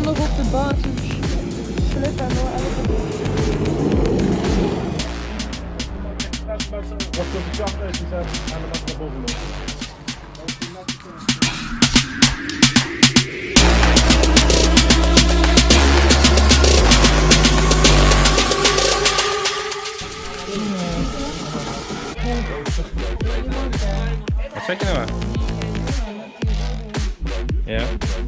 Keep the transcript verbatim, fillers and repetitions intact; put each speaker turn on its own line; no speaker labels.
nog op de bar te slippen en door elke
Wat voor de kracht is, die zijn aan de mat naar boven lopen.
Wat zeg je nou? Ja.